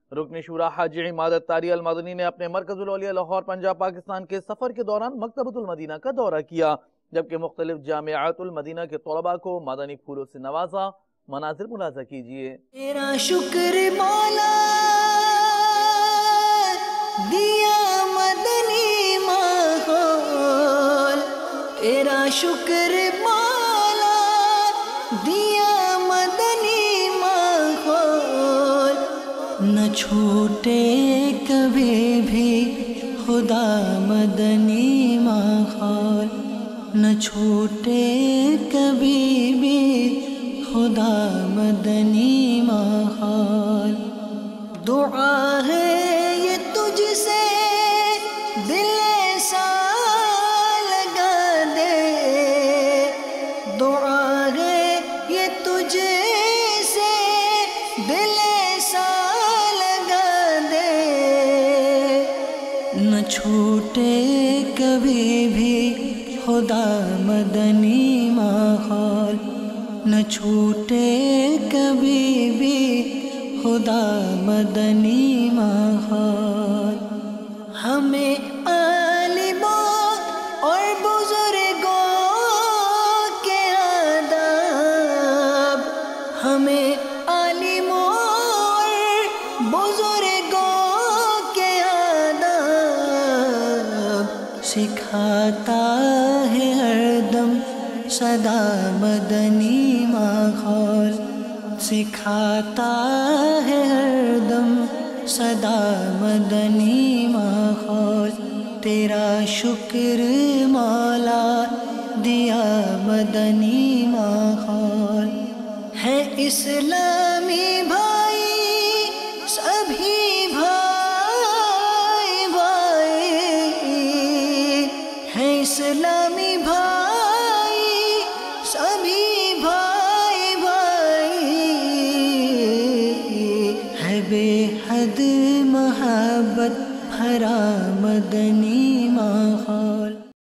رکن شورا حاجی عماد الطاری المدنی نے اپنے مرکز الاولیاء لاہور پنجاب پاکستان کے سفر کے دوران مکتبۃ المدینہ کا دورہ کیا، جبکہ مختلف جامعات المدینہ کے طلباء کو مدنی پھولوں سے نوازا۔ مناظر ملاحظہ کیجیے۔ تیرا شکر مولا دیا مدنی ماحول، تیرا شکر مولا دیا مدنی ماحول، نہ چھوٹے کبھی بھی خدا مدنی ماحول، نہ چھوٹے کبھی بھی خدا مدنی ماحول۔ دعا ہے یہ تجھ سے دل ایسا لگا دے، دعا ہے یہ تجھ سے دل ایسا لگا دے، نہ چھوٹے کبھی بھی خدا مدنی ماحول، نہ چھوٹے کبھی بھی خدا مدنی ماحول۔ ہمیں عالموں اور بزرگوں کے آداب، ہمیں عالموں اور بزرگوں کے آداب سکھاتا ہے ہر دم سدا مدنی ماحول، سکھاتا ہے ہر دم سدا مدنی ماحول۔ تیرا شکر مولا دیا مدنی ماحول، ہے اسلامی بھائی سبھی بھائی بھائی، ہے اسلامی بھائی سبھی بھائی بھائی، ہے بے حد محبت بھرا مدنی ماحول۔